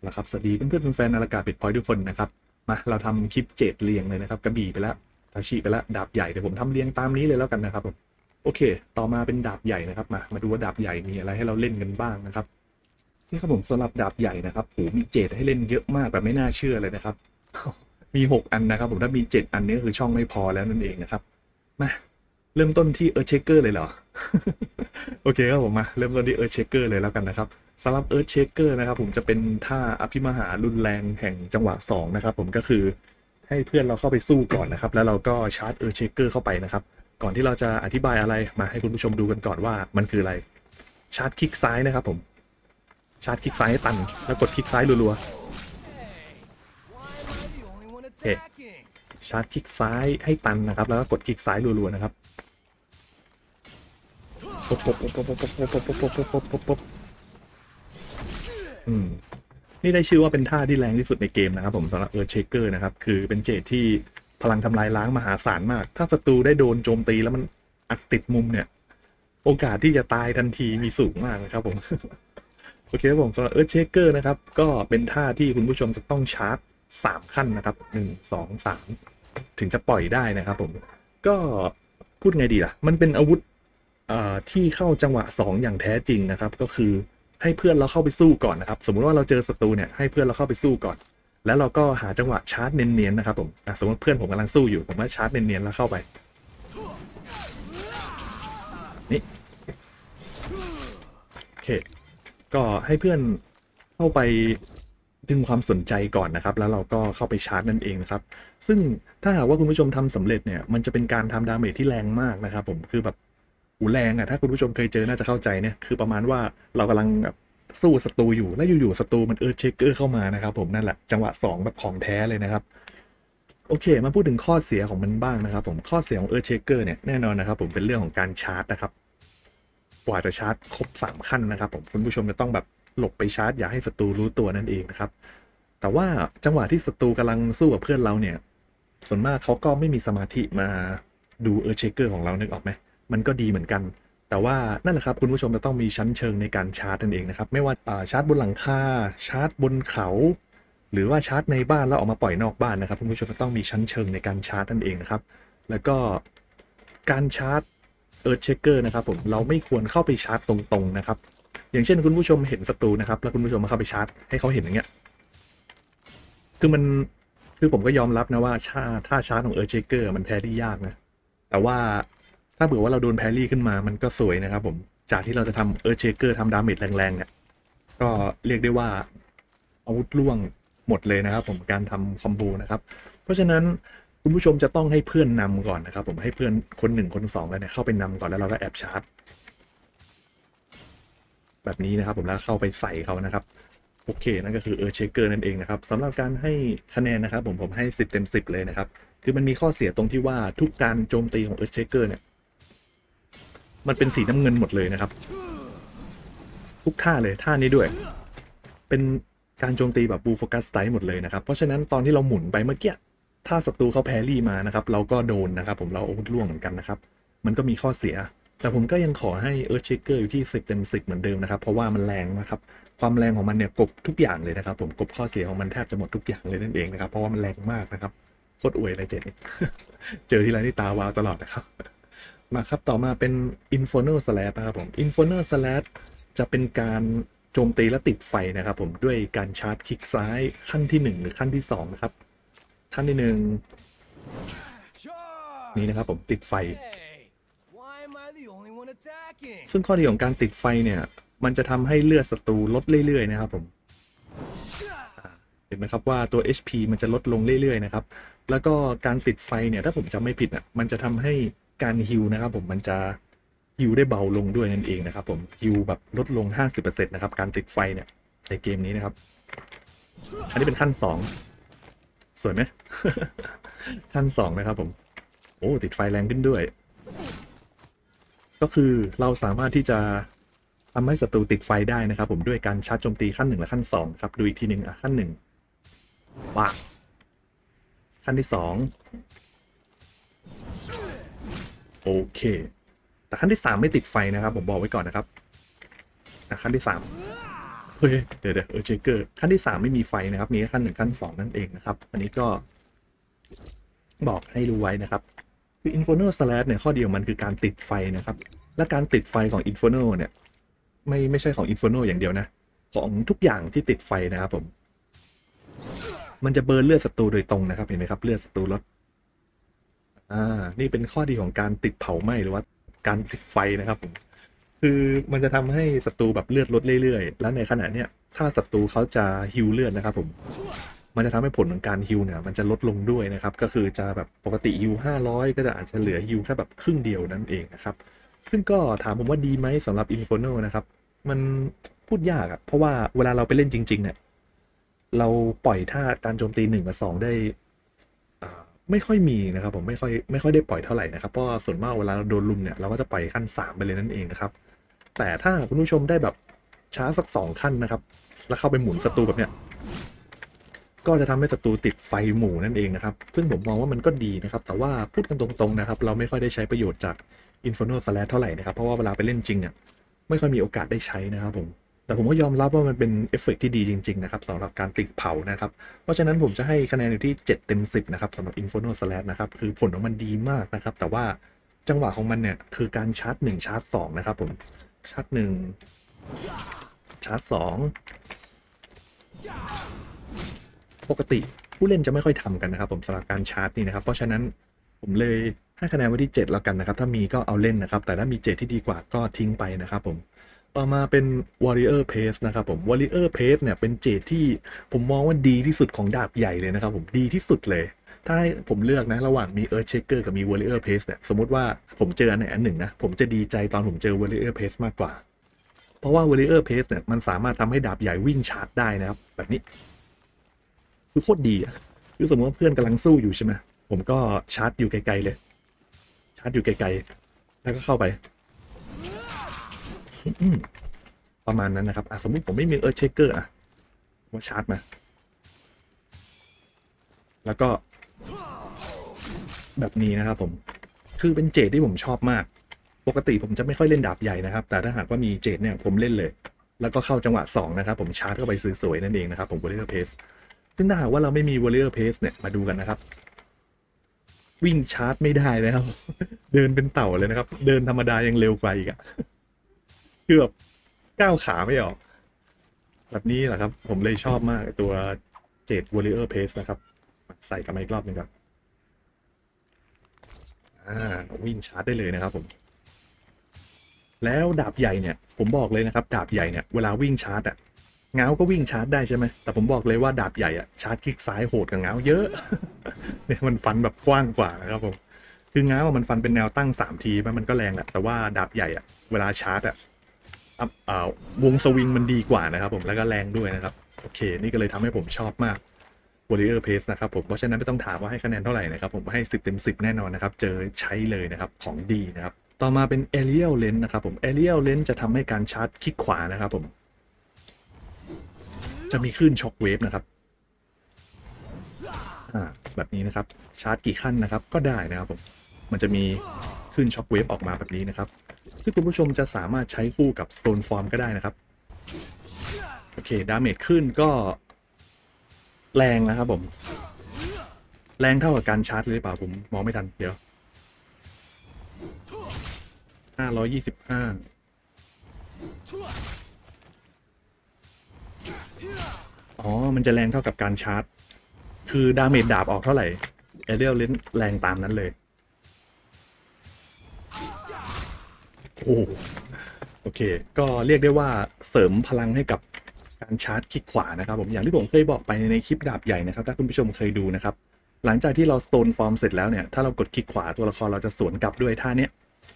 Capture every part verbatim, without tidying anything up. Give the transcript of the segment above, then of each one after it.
นะครับสวัสดีเพื่อนๆแฟนๆนาฬิกาเป็ดพอยทุกคนนะครับมาเราทำคลิปเจ็ดเรียงเลยนะครับกระบี่ไปแล้วทาชิไปแล้วดาบใหญ่เดี๋ยวผมทำเรียงตามนี้เลยแล้วกันนะครับผมโอเคต่อมาเป็นดาบใหญ่นะครับมามาดูว่าดาบใหญ่มีอะไรให้เราเล่นกันบ้างนะครับนี่ครับผมสำหรับดาบใหญ่นะครับโหมีเจ็ดให้เล่นเยอะมากแบบไม่น่าเชื่อเลยนะครับมีหกอันนะครับผมถ้ามีเจ็ดอันนี้คือช่องไม่พอแล้วนั่นเองนะครับมาเริ่มต้นที่เออร์เชคเกอร์เลยเหรอ โอเคครับผมมาเริ่มต้นที่เออร์เชคเกอร์เลยแล้วกันนะครับสำหรับเอิร์ธเชคเกอร์นะครับผมจะเป็นท่าอภิมหารุนแรงแห่งจังหวะสองนะครับผมก็คือให้เพื่อนเราเข้าไปสู้ก่อนนะครับแล้วเราก็ชาร์จเอิร์ธเชคเกอร์เข้าไปนะครับก่อนที่เราจะอธิบายอะไรมาให้คุณผู้ชมดูกันก่อนว่ามันคืออะไรชาร์จคลิกซ้ายนะครับผมชาร์จคลิกซ้ายให้ตันแล้วกดคลิกซ้ายรัวๆโอเคชาร์จคลิกซ้ายให้ตันนะครับแล้วก็กดคลิกซ้ายรัวๆนะครับปุ๊บปุ๊บปุ๊บปุ๊บปุ๊บปุ๊บปุ๊บปุ๊บปุ๊บปุ๊บปุ๊บปุ๊บอืมนี่ได้ชื่อว่าเป็นท่าที่แรงที่สุดในเกมนะครับผมสำหรับเออร์เชคเกอร์นะครับคือเป็นเจดที่พลังทำลายล้างมหาศาลมากถ้าศัตรูได้โดนโจมตีแล้วมันอัดติดมุมเนี่ยโอกาสที่จะตายทันทีมีสูงมากนะครับผม โอเคครับผมสำหรับเออร์เชคเกอร์นะครับก็เป็นท่าที่คุณผู้ชมจะต้องชาร์จสามขั้นนะครับหนึ่งสองสามถึงจะปล่อยได้นะครับผมก็พูดไงดีล่ะมันเป็นอาวุธที่เข้าจังหวะสองอย่างแท้จริงนะครับก็คือให้เพื่อนเราเข้าไปสู้ก่อนนะครับสมมุติว่าเราเจอศัตรูเนี่ยให้เพื่อนเราเข้าไปสู้ก่อนแล้วเราก็หาจังหวะชาร์จเนียนๆนะครับผมสมมติเพื่อนผมกำลังสู้อยู่ผมก็ชาร์จเนียนๆแล้วเข้าไปนี่โอเคก็ให้เพื่อนเข้าไปดึงความสนใจก่อนนะครับแล้วเราก็เข้าไปชาร์จนั่นเองนะครับซึ่งถ้าหากว่าคุณผู้ชมทำสำเร็จเนี่ยมันจะเป็นการทำดาเมจที่แรงมากนะครับผมคือแบบหูแรงอ่ะถ้าคุณผู้ชมเคยเจอน่าจะเข้าใจเนี่ยคือประมาณว่าเรากำลังแบบสู้ศัตรูอยู่แล้วอยู่ๆศัตรูมันเอิร์ธเชคเกอร์เข้ามานะครับผมนั่นแหละจังหวะสองแบบของแท้เลยนะครับโอเคมาพูดถึงข้อเสียของมันบ้างนะครับผมข้อเสียของเอิร์ธเชคเกอร์เนี่ยแน่นอนนะครับผมเป็นเรื่องของการชาร์จนะครับกว่าจะชาร์จครบสามขั้นนะครับผมคุณผู้ชมจะต้องแบบหลบไปชาร์จอย่าให้ศัตรูรู้ตัวนั่นเองนะครับแต่ว่าจังหวะที่ศัตรูกำลังสู้กับเพื่อนเราเนี่ยส่วนมากเขาก็ไม่มีสมาธิมาดูเอิร์ธเชคเกอร์ของเรานึกออกไหมมันก็ดีเหมือนกันแต่ว่านั่นแหละครับคุณผู้ชมจะต้องมีชั้นเชิงในการชาร์จนั่นเองนะครับไม่ว่าชาร์จบนหลังคาชาร์จบนเขาหรือว่าชาร์จในบ้านแล้วออกมาปล่อยนอกบ้านนะครับคุณผู้ชมจะต้องมีชั้นเชิงในการชาร์จนั่นเองนะครับแล้วก็การชาร์จเอิร์ธเชคเกอร์นะครับผมเราไม่ควรเข้าไปชาร์จตรงๆนะครับอย่างเช่นคุณผู้ชมเห็นศัตรูนะครับแล้วคุณผู้ชมมาเข้าไปชาร์จให้เขาเห็นอย่างเงี้ยคือมันคือผมก็ยอมรับนะว่าถ้าถ้าชาร์จของเอิร์ธเชคเกอร์มันแพ้ได้ยากนะแต่ว่าถ้าเผื่อว่าเราโดนแพรี่ขึ้นมามันก็สวยนะครับผมจากที่เราจะทำเอิร์ธเชคเกอร์ทำดาเมจแรงๆเนี่ยก็เรียกได้ว่าอาวุธล่วงหมดเลยนะครับผมการทำคอมโบนะครับเพราะฉะนั้นคุณผู้ชมจะต้องให้เพื่อนนำก่อนนะครับผมให้เพื่อนคนหนึ่งคนสองแล้วเนี่ยเข้าไปนำก่อนแล้วเราก็แอบชาร์จแบบนี้นะครับผมแล้วเข้าไปใส่เขานะครับโอเคนั่นก็คือเออร์เชคเกอร์นั่นเองนะครับสำหรับการให้คะแนนนะครับผมผมให้สิบเต็มสิบเลยนะครับคือมันมีข้อเสียตรงที่ว่าทุกการโจมตีของเออร์เชคเกอร์เนี่ยมันเป็นสีน้ำเงินหมดเลยนะครับทุกท่าเลยท่านี้ด้วยเป็นการโจมตีแบบบูโฟกัสไตล์หมดเลยนะครับเพราะฉะนั้นตอนที่เราหมุนไปเมื่อกี้ถ้าศัตรูเขาแพรี่มานะครับเราก็โดนนะครับผมเราอาวุธล่วงเหมือนกันนะครับมันก็มีข้อเสียแต่ผมก็ยังขอให้เอิร์ธเชคเกอร์อยู่ที่สิบเต็มสิบเหมือนเดิมนะครับเพราะว่ามันแรงนะครับความแรงของมันเนี่ยกบทุกอย่างเลยนะครับผมกบข้อเสียของมันแทบจะหมดทุกอย่างเลยนั่นเองนะครับเพราะว่ามันแรงมากนะครับโคตรอวยเลยเจนี่ เจอที่ไรนี่ตาวาวตลอดนะครับมาครับต่อมาเป็น Infernal Slash นะครับผม Infernal Slash จะเป็นการโจมตีและติดไฟนะครับผมด้วยการชาร์จคลิกซ้ายขั้นที่หนึ่งหรือขั้นที่สองนะครับขั้นที่หนึ่งนี่นะครับผมติดไฟซึ่งข้อดีของการติดไฟเนี่ยมันจะทำให้เลือดศัตรูลดเรื่อยๆนะครับผมเห็นไหมครับว่าตัว เอช พี มันจะลดลงเรื่อยๆนะครับแล้วก็การติดไฟเนี่ยถ้าผมจำไม่ผิดอ่ะมันจะทำให้การฮิวนะครับผมมันจะฮิวได้เบาลงด้วยนั่นเองนะครับผมฮิวแบบลดลง ห้าสิบเปอร์เซ็นต์ นะครับการติดไฟเนี่ยในเกมนี้นะครับอันนี้เป็นขั้นสองสวยไหม ขั้นสองนะครับผมโอ้ติดไฟแรงขึ้นด้วยก็คือเราสามารถที่จะทำให้ศัตรูติดไฟได้นะครับผมด้วยการชาร์จโจมตีขั้นหนึ่งและขั้นสองครับดูอีกทีหนึ่งอ่ะขั้นหนึ่งว้าขั้นที่สองโอเคแต่ขั้นที่สามไม่ติดไฟนะครับผมบอกไว้ก่อนนะครับขั้นที่สามเฮ้ยเดี๋ยวเดี๋ยวเออเชเกอร์ขั้นที่สามไม่มีไฟนะครับมีแค่ขั้นหนึ่งขั้นสองนั่นเองนะครับอันนี้ก็บอกให้รู้ไว้นะครับคือ Inferno Slash เนี่ยข้อดีของมันคือการติดไฟนะครับและการติดไฟของ Inferno เนี่ยไม่ไม่ใช่ของ Inferno อย่างเดียวนะของทุกอย่างที่ติดไฟนะครับผมมันจะเบิร์นเลือดศัตรูโดยตรงนะครับเห็นไหมครับเลือดศัตรูลดอ่านี่เป็นข้อดีของการติดเผาไหม้หรือว่าการติดไฟนะครับผมคือมันจะทำให้ศัตรูแบบเลือดลดเรื่อยๆแล้วในขณะเนี้ยถ้าศัตรูเขาจะฮิลเลือดนะครับผมมันจะทำให้ผลของการฮิลเนี่ยมันจะลดลงด้วยนะครับก็คือจะแบบปกติฮิลห้าร้อยก็จะอาจจะเหลือฮิลแค่แบบครึ่งเดียวนั่นเองนะครับซึ่งก็ถามผมว่าดีไหมสำหรับ Inferno นะครับมันพูดยากอะเพราะว่าเวลาเราไปเล่นจริงๆเนี่ยเราปล่อยท่าการโจมตีหนึ่งกับสองได้ไม่ค่อยมีนะครับผมไม่ค่อยไม่ค่อยได้ปล่อยเท่าไหร่นะครับเพราะส่วนมากเวลาเราโดนลุมเนี่ยเราก็จะปล่อยขั้นสามไปเลยนั่นเองนะครับแต่ถ้าคุณผู้ชมได้แบบช้าสักสองขั้นนะครับแล้วเข้าไปหมุนศัตรูแบบเนี้ยก็จะทำให้ศัตรูติดไฟหมู่นั่นเองนะครับซึ่งผมมองว่ามันก็ดีนะครับแต่ว่าพูดกันตรงๆนะครับเราไม่ค่อยได้ใช้ประโยชน์จาก Inferno Slash เท่าไหร่นะครับเพราะว่าเวลาไปเล่นจริงเนี่ยไม่ค่อยมีโอกาสได้ใช้นะครับผมแต่ผมก็ยอมรับว่ามันเป็นเอฟเฟกต์ที่ดีจริงๆนะครับสำหรับการติดเผานะครับเพราะฉะนั้นผมจะให้คะแนนอยู่ที่เจ็ดเต็มสิบนะครับสำหรับ Inferno Slash นะครับคือผลของมันดีมากนะครับแต่ว่าจังหวะของมันเนี่ยคือการชาร์จหนึ่งชาร์จสองนะครับผมชาร์จหนึ่งชาร์จสองปกติผู้เล่นจะไม่ค่อยทำกันนะครับผมสำหรับการชาร์จนี่นะครับเพราะฉะนั้นผมเลยให้คะแนนไว้ที่เจ็ดแล้วกันนะครับถ้ามีก็เอาเล่นนะครับแต่ถ้ามีเจ็ดที่ดีกว่าก็ทิ้งไปนะครับผมต่อมาเป็น Warrior Pace นะครับผม Warrior Pace เนี่ยเป็นเจดที่ผมมองว่าดีที่สุดของดาบใหญ่เลยนะครับผมดีที่สุดเลยถ้าให้ผมเลือกนะระหว่างมี Earth Shaker กับมี Warrior Pace เนี่ยสมมติว่าผมเจออันไหนอันหนึ่งนะผมจะดีใจตอนผมเจอ Warrior Pace มากกว่าเพราะว่า Warrior Pace เนี่ยมันสามารถทำให้ดาบใหญ่วิ่งชาร์จได้นะครับแบบนี้คือโคตรดีอ่ะคือสมมติว่าเพื่อนกำลังสู้อยู่ใช่ไหมผมก็ชาร์จอยู่ไกลๆเลยชาร์จอยู่ไกลๆแล้วก็เข้าไปประมาณนั้นนะครับสมมติผมไม่มีเอิร์ธเชคเกอร์อะว่าชาร์จมาแล้วก็แบบนี้นะครับผมคือเป็นเจดที่ผมชอบมากปกติผมจะไม่ค่อยเล่นดาบใหญ่นะครับแต่ถ้าหากว่ามีเจดเนี่ยผมเล่นเลยแล้วก็เข้าจังหวะสองนะครับผมชาร์จเข้าไปสวยๆนั่นเองนะครับผม Warrior Pace ซึ่งถ้าหากว่าเราไม่มี Warrior Pace เนี่ยมาดูกันนะครับวิ่งชาร์จไม่ได้นะครับเดินเป็นเต่าเลยนะครับเดินธรรมดายังเร็วกว่าอีกอะคือแบบก้าวขาไม่ออกแบบนี้แหละครับผมเลยชอบมากตัวเจด Warrior Pace นะครับใส่กันมาอีกรอบหนึ่งครับอ่าวิ่งชาร์จได้เลยนะครับผมแล้วดาบใหญ่เนี่ยผมบอกเลยนะครับดาบใหญ่เนี่ยเวลาวิ่งชาร์จอ่ะเงาก็วิ่งชาร์จได้ใช่ไหมแต่ผมบอกเลยว่าดาบใหญ่อ่ะชาร์จคลิกซ้ายโหดกับเงาเยอะ เนี่ยมันฟันแบบกว้างกว่านะครับผมคือเงามันฟันเป็นแนวตั้งสามทีมันก็แรงแหละแต่ว่าดาบใหญ่อ่ะเวลาชาร์จอ่ะวงสวิงมันดีกว่านะครับผมแล้วก็แรงด้วยนะครับโอเคนี่ก็เลยทำให้ผมชอบมาก Warrior Pace นะครับผมเพราะฉะนั้นไม่ต้องถามว่าให้คะแนนเท่าไหร่นะครับผมให้สิบเต็มสิบแน่นอนนะครับเจอใช้เลยนะครับของดีนะครับต่อมาเป็น Aerial Lens นะครับผม Aerial Lens จะทำให้การชาร์จคลิกขวานะครับผมจะมีคลื่นช็อคเวฟนะครับอ่าแบบนี้นะครับชาร์จกี่ขั้นนะครับก็ได้นะครับผมมันจะมีคลื่นช็อคเวฟออกมาแบบนี้นะครับซึ่งคุณผู้ชมจะสามารถใช้คู่กับ Stone Form ก็ได้นะครับโอเคดาเมจขึ้นก็แรงนะครับผมแรงเท่ากับการชาร์จเลยเปล่าผมมองไม่ทันเดี๋ยวห้าร้อยยี่สิบห้าอ๋อมันจะแรงเท่ากับการชาร์จคือดาเมจดาบออกเท่าไหร่เอเรียลเลนแรงตามนั้นเลยโอ้โอเคก็เรียกได้ว่าเสริมพลังให้กับการชาร์จคลิกขวานะครับผมอย่างที่ผมเคยบอกไปในคลิปดาบใหญ่นะครับถ้าคุณผู้ชมเคยดูนะครับหลังจากที่เรา Stone Form เสร็จแล้วเนี่ยถ้าเรากดคลิกขวาตัวละครเราจะสวนกลับด้วยท่าเนี้ย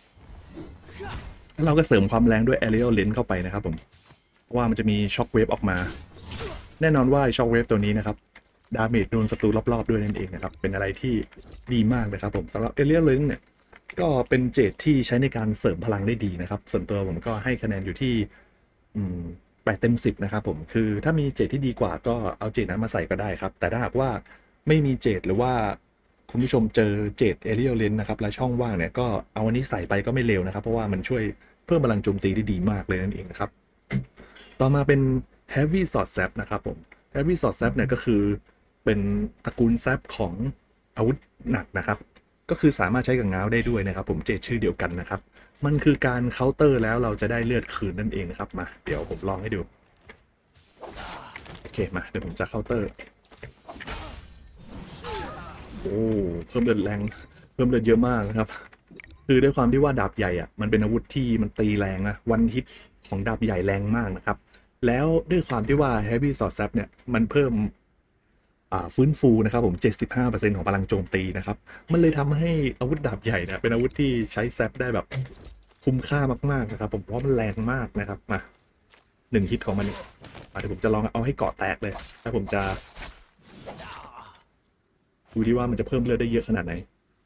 แล้วเราก็เสริมความแรงด้วย Aerial Lens เข้าไปนะครับผมเพราะว่ามันจะมีช็อคเวฟออกมาแน่นอนว่าช็อคเวฟตัวนี้นะครับดาเมจโดนศัตรูรอบๆด้วยนั่นเองนะครับเป็นอะไรที่ดีมากเลยครับผมสำหรับ Aerial Lens เนี่ยก็เป็นเจดที่ใช้ในการเสริมพลังได้ดีนะครับส่วนตัวผมก็ให้คะแนนอยู่ที่แปดเต็มสิบนะครับผมคือถ้ามีเจดที่ดีกว่าก็เอาเจดนั้นมาใส่ก็ได้ครับแต่ถ้าหากว่าไม่มีเจดหรือว่าคุณผู้ชมเจอเจด Aerial Lens นะครับและช่องว่างเนี่ยก็เอาอันนี้ใส่ไปก็ไม่เลวนะครับเพราะว่ามันช่วยเพิ่มพลังโจมตีได้ดีมากเลยนั่นเองนะครับต่อมาเป็น Heavy Sword Zap นะครับผม Heavy Sword Zap เนี่ยก็คือเป็นตระกูลแซปของอาวุธหนักนะครับก็คือสามารถใช้กับง้าวได้ด้วยนะครับผมเจตชื่อเดียวกันนะครับมันคือการเคาน์เตอร์แล้วเราจะได้เลือดคืนนั่นเองนะครับมาเดี๋ยวผมลองให้ดูโอเคมาเดี๋ยวผมจะเคาน์เตอร์โอ้เพิ่มเลือดแรงเพิ่มเลือดเยอะมากนะครับคือด้วยความที่ว่าดาบใหญ่อะมันเป็นอาวุธที่มันตีแรงนะวันฮิตของดาบใหญ่แรงมากนะครับแล้วด้วยความที่ว่า Heavy Sword Zap เนี่ยมันเพิ่มฟื้นฟูนะครับผม เจ็ดสิบห้าเปอร์เซ็นต์ ของพลังโจมตีนะครับมันเลยทำให้อาวุธดาบใหญ่เนี่ยเป็นอาวุธที่ใช้แซปได้แบบคุ้มค่ามากๆนะครับผมเพราะมันแรงมากนะครับมาหนึ่งฮิตของมันเดี๋ยวผมจะลองเอาให้เกาะแตกเลยแล้วผมจะดูที่ว่ามันจะเพิ่มเลือดได้เยอะขนาดไหน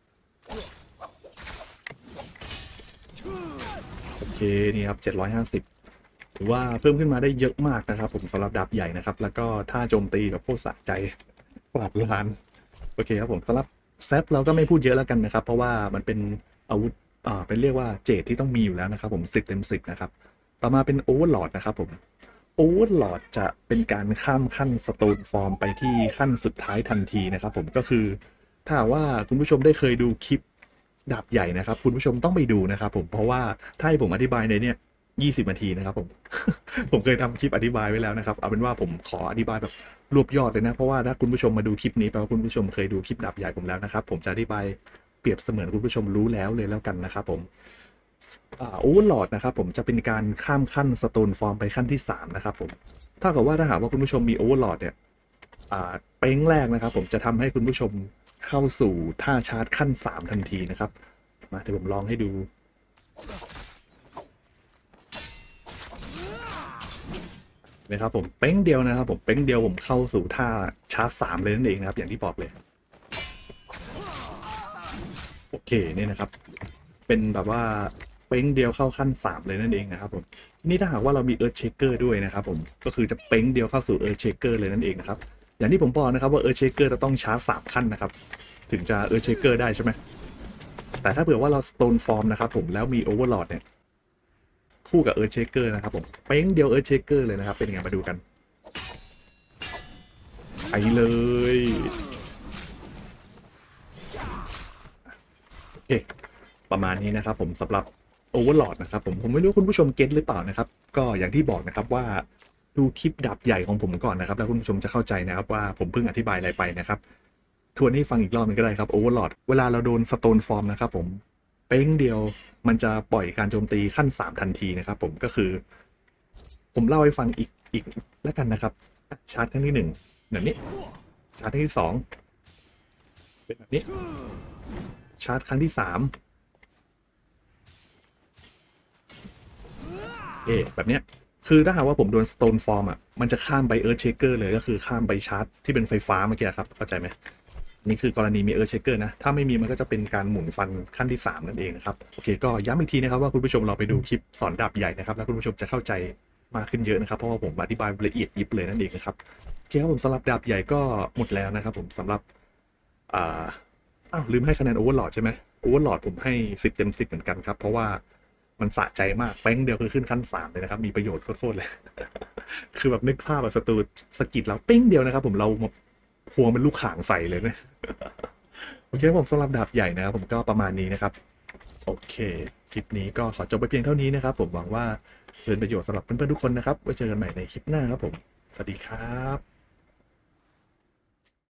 โอเคนี่ครับเจ็ดร้อยห้าสิบถือว่าเพิ่มขึ้นมาได้เยอะมากนะครับผมสำหรับดาบใหญ่นะครับแล้วก็ท่าโจมตีแบบโคตรสะใจกวาดลานโอเคครับผมสำหรับแซปเราก็ไม่พูดเยอะแล้วกันนะครับเพราะว่ามันเป็นอาวุธอ่าเป็นเรียกว่าเจดที่ต้องมีอยู่แล้วนะครับผมสิบเต็มสิบนะครับต่อมาเป็นโอเวอร์ลอดนะครับผมโอเวอร์ลอดจะเป็นการข้ามขั้นสโตนฟอร์มไปที่ขั้นสุดท้ายทันทีนะครับผมก็คือถ้าว่าคุณผู้ชมได้เคยดูคลิปดาบใหญ่นะครับคุณผู้ชมต้องไปดูนะครับผมเพราะว่าถ้าให้ผมอธิบายในเนี้ยยี่สิบนาทีนะครับผม ผมเคยทำคลิปอธิบายไว้แล้วนะครับเอาเป็นว่าผมขออธิบายแบบรวบยอดเลยนะเพราะว่าถ้าคุณผู้ชมมาดูคลิปนี้แปลว่าคุณผู้ชมเคยดูคลิปดาบใหญ่ผมแล้วนะครับผมจะอธิบายเปรียบเสมือนคุณผู้ชมรู้แล้วเลยแล้วกันนะครับผมโอเวอร์ลอดนะครับผมจะเป็นการข้ามขั้นสโตนฟอร์มไปขั้นที่สามนะครับผมถ้าเกิดว่าถ้าหากว่าคุณผู้ชมมีโอเวอร์ลอดเนี่ยเป้งแรกนะครับผมจะทำให้คุณผู้ชมเข้าสู่ท่าชาร์จขั้นสามทันทีนะครับมาเดี๋ยวผมลองให้ดูนะครับผมเป้งเดียวนะครับผมเป้งเดียวผมเข้าสู่ท่าชาร์จสามเลยนั่นเองนะครับอย่างที่บอกเลยโอเคนี่นะครับเป็นแบบว่าเป้งเดียวเข้าขั้นสามเลยนั่นเองนะครับผมนี่ถ้าหากว่าเรามีเอิร์ธเชคเกอร์ด้วยนะครับผมก็คือจะเป้งเดียวเข้าสู่เอิร์ธเชคเกอร์เลยนั่นเองนะครับอย่างที่ผมบอกนะครับว่าเอิร์ธเชคเกอร์จะต้องชาร์จสามขั้นนะครับถึงจะเอิร์ธเชคเกอร์ได้ใช่ไหมแต่ถ้าเผื่อว่าเราสโตนฟอร์มนะครับผมแล้วมีโอเวอร์ลอดเนี่ยคู่กับเอิร์ธเชคเกอร์นะครับผมเป้งเดียวเอิร์ธเชคเกอร์เลยนะครับเป็นยังไงมาดูกันไปเลยโอเคประมาณนี้นะครับผมสำหรับโอเวอร์ลอดนะครับผมผมไม่รู้คุณผู้ชมเก็ตหรือเปล่านะครับก็อย่างที่บอกนะครับว่าดูคลิปดับใหญ่ของผมก่อนนะครับแล้วคุณผู้ชมจะเข้าใจนะครับว่าผมเพิ่งอธิบายอะไรไปนะครับทวนให้ฟังอีกรอบนึงก็ได้ครับโอเวอร์ลอดเวลาเราโดนสโตนฟอร์มนะครับผมเป้งเดียวมันจะปล่อยการโจมตีขั้นสามทันทีนะครับผมก็คือผมเล่าให้ฟังอีกอีกแล้วกันนะครับชาร์จครั้งที่หนึ่งแบบนี้ชาร์จครั้งที่สองเป็นแบบนี้ชาร์จครั้งที่สามเอแบบเนี้ยคือถ้าหากว่าผมโดนสโตนฟอร์มอ่ะมันจะข้ามไปเอิร์ธเชคเกอร์เลยก็คือข้ามไปชาร์จที่เป็นไฟฟ้าเมื่อกี้ครับเข้าใจไหมนี่คือกรณีมีเอิร์ธเชคเกอร์นะถ้าไม่มีมันก็จะเป็นการหมุนฟันขั้นที่สามนั่นเองนะครับโอเคก็ย้ำอีกทีนะครับว่าคุณผู้ชมเราไปดูคลิปสอนดาบใหญ่นะครับแล้วคุณผู้ชมจะเข้าใจมากขึ้นเยอะนะครับเพราะว่าผมอธิบายละเอียดยิบเลยนั่นเองนะครับโอเคครับผมสำหรับดาบใหญ่ก็หมดแล้วนะครับผมสำหรับอ่าอ้าวลืมให้คะแนนโอเวอร์ลอดใช่ไหมโอเวอร์ลอดผมให้สิบเต็มสิบเหมือนกันครับเพราะว่ามันสะใจมากแป้งเดียวคือขึ้นขั้นสามเลยนะครับมีประโยชน์โคตรเลย คือแบบนึกภาพแบบศัตรูสกิดเราปิ้งเดียวนะครับผมเราพวงเป็นลูกข่างใส่เลยนะโอเคผมสำหรับดาบใหญ่นะครับผมก็ประมาณนี้นะครับโอเคคลิปนี้ก็ขอจบไปเพียงเท่านี้นะครับผมหวังว่าจะเป็นประโยชน์สำหรับเพื่อนๆทุกคนนะครับไว้เจอกันใหม่ในคลิปหน้าครับผมสวัสดีครับ